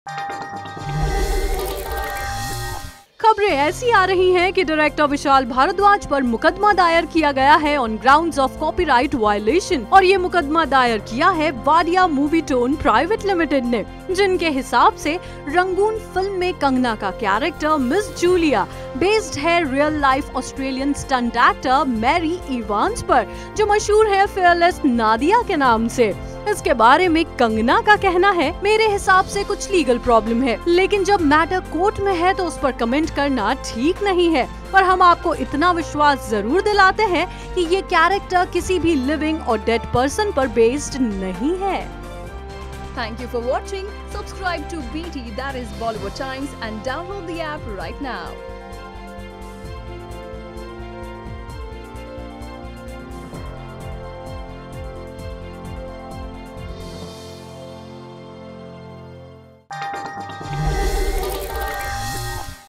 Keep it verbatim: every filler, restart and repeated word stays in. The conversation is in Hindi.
खबरें ऐसी आ रही हैं कि डायरेक्टर विशाल भारद्वाज पर मुकदमा दायर किया गया है on grounds of copyright violation, और ये मुकदमा दायर किया है Wadia Movietone private limited ने, जिनके हिसाब से रंगून फिल्म में कंगना का कैरेक्टर मिस जूलिया बेस्ड है real life Australian stunt actor Mary Evans पर, जो मशहूर है फेयरलेस नादिया के नाम से। इसके बारे में कंगना का कहना है, मेरे हिसाब से कुछ लीगल प्रॉब्लम है, लेकिन जब मैटर कोर्ट में है तो उस पर कमेंट करना ठीक नहीं है, पर हम आपको इतना विश्वास जरूर दिलाते हैं कि ये कैरेक्टर किसी भी लिविंग और डेड पर्सन पर बेस्ड नहीं है। Thank you for watching. Subscribe to B T, that is Bollywood Times, and download the app right now.